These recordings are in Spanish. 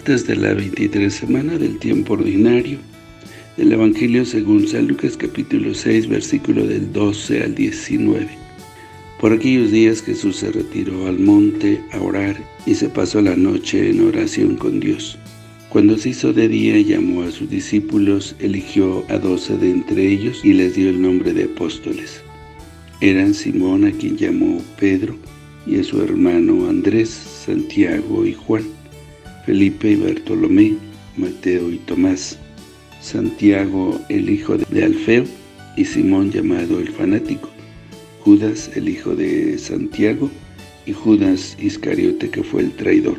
Martes de la 23 semana del tiempo ordinario del Evangelio según San Lucas, capítulo 6, versículo del 12 al 19. Por aquellos días Jesús se retiró al monte a orar y se pasó la noche en oración con Dios. Cuando se hizo de día, llamó a sus discípulos, eligió a 12 de entre ellos y les dio el nombre de apóstoles. Eran Simón, a quien llamó Pedro, y a su hermano Andrés, Santiago y Juan, Felipe y Bartolomé, Mateo y Tomás, Santiago el hijo de Alfeo y Simón llamado el fanático, Judas el hijo de Santiago y Judas Iscariote, que fue el traidor.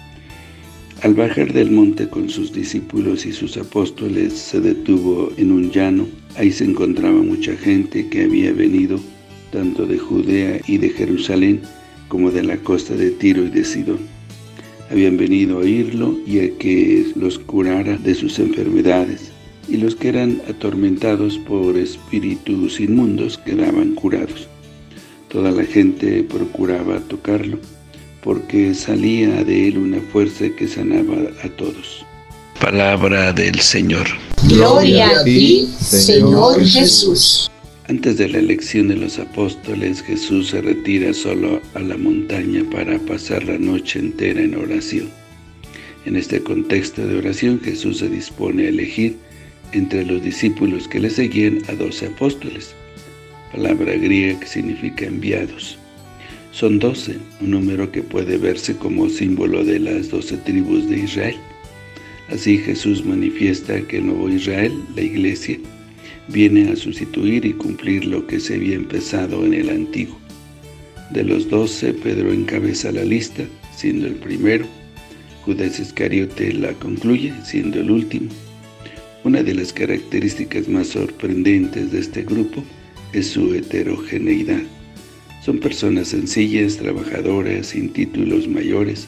Al bajar del monte con sus discípulos y sus apóstoles, se detuvo en un llano. Ahí se encontraba mucha gente que había venido tanto de Judea y de Jerusalén como de la costa de Tiro y de Sidón. Habían venido a oírlo y a que los curara de sus enfermedades, y los que eran atormentados por espíritus inmundos quedaban curados. Toda la gente procuraba tocarlo, porque salía de él una fuerza que sanaba a todos. Palabra del Señor. Gloria a ti, Señor Jesús. Antes de la elección de los apóstoles, Jesús se retira solo a la montaña para pasar la noche entera en oración. En este contexto de oración, Jesús se dispone a elegir entre los discípulos que le seguían a 12 apóstoles, palabra griega que significa enviados. Son 12, un número que puede verse como símbolo de las 12 tribus de Israel. Así Jesús manifiesta que el nuevo Israel, la Iglesia, viene a sustituir y cumplir lo que se había empezado en el antiguo. De los 12, Pedro encabeza la lista, siendo el primero. Judas Iscariote la concluye, siendo el último. Una de las características más sorprendentes de este grupo es su heterogeneidad. Son personas sencillas, trabajadoras, sin títulos mayores.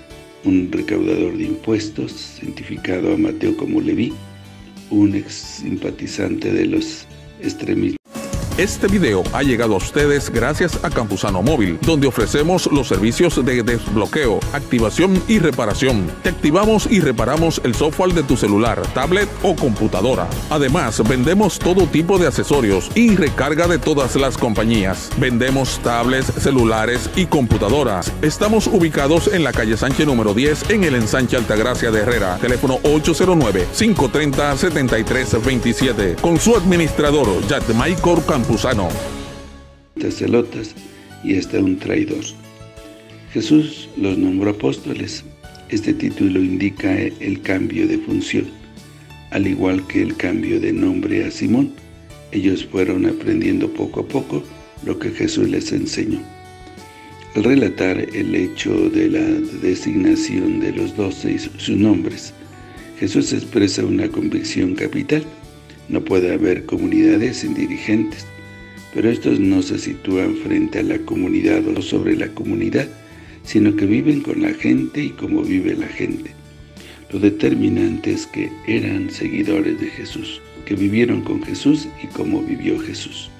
Un recaudador de impuestos, identificado a Mateo como Leví, un ex simpatizante de los extremistas. Este video ha llegado a ustedes gracias a Campusano Móvil, donde ofrecemos los servicios de desbloqueo, activación y reparación. Te activamos y reparamos el software de tu celular, tablet o computadora. Además, vendemos todo tipo de accesorios y recarga de todas las compañías. Vendemos tablets, celulares y computadoras. Estamos ubicados en la calle Sánchez número 10, en el ensanche Altagracia de Herrera. Teléfono 809-530-7327. Con su administrador, Yatmaicor Campusano. Celotas y hasta un traidor. Jesús los nombró apóstoles. Este título indica el cambio de función, al igual que el cambio de nombre a Simón. Ellos fueron aprendiendo poco a poco lo que Jesús les enseñó. Al relatar el hecho de la designación de los 12 y sus nombres, Jesús expresa una convicción capital. No puede haber comunidades sin dirigentes, pero estos no se sitúan frente a la comunidad o sobre la comunidad, sino que viven con la gente y como vive la gente. Lo determinante es que eran seguidores de Jesús, que vivieron con Jesús y como vivió Jesús.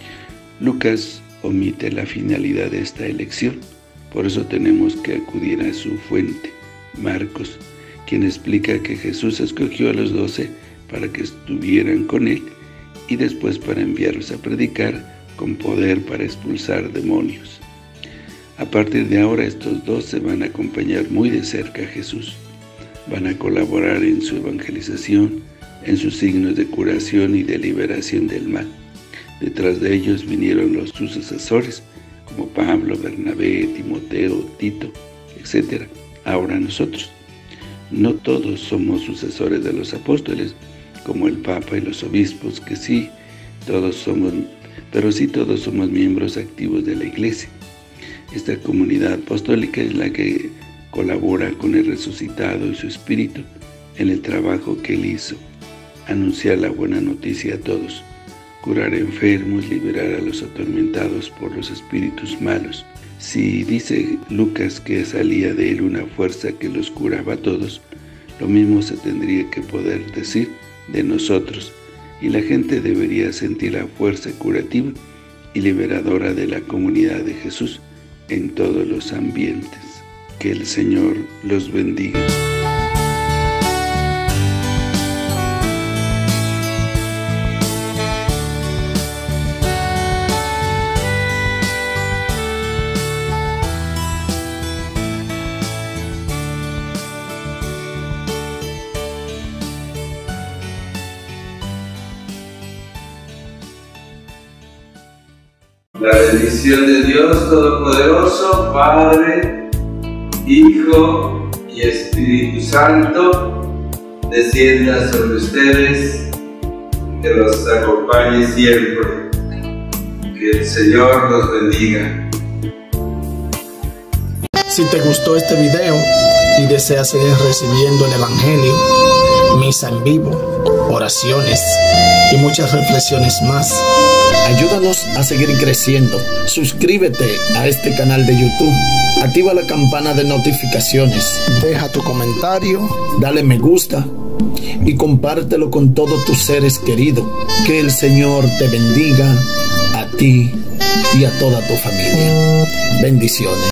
Lucas omite la finalidad de esta elección, por eso tenemos que acudir a su fuente, Marcos, quien explica que Jesús escogió a los 12 para que estuvieran con él y después para enviarlos a predicar con poder para expulsar demonios. A partir de ahora estos 12 van a acompañar muy de cerca a Jesús, van a colaborar en su evangelización, en sus signos de curación y de liberación del mal. Detrás de ellos vinieron sus sucesores, como Pablo, Bernabé, Timoteo, Tito, etc. Ahora nosotros. No todos somos sucesores de los apóstoles, como el Papa y los obispos, que sí, pero sí todos somos miembros activos de la Iglesia. Esta comunidad apostólica es la que colabora con el resucitado y su espíritu en el trabajo que él hizo, anunciar la buena noticia a todos, curar enfermos, liberar a los atormentados por los espíritus malos. Si dice Lucas que salía de él una fuerza que los curaba a todos, lo mismo se tendría que poder decir de nosotros, y la gente debería sentir la fuerza curativa y liberadora de la comunidad de Jesús en todos los ambientes. Que el Señor los bendiga. La bendición de Dios Todopoderoso, Padre, Hijo y Espíritu Santo, descienda sobre ustedes, que los acompañe siempre. Que el Señor los bendiga. Si te gustó este video y deseas seguir recibiendo el Evangelio, misa en vivo, oraciones y muchas reflexiones más, ayúdanos a seguir creciendo. Suscríbete a este canal de YouTube, activa la campana de notificaciones, deja tu comentario, dale me gusta y compártelo con todos tus seres queridos. Que el Señor te bendiga a ti y a toda tu familia. Bendiciones.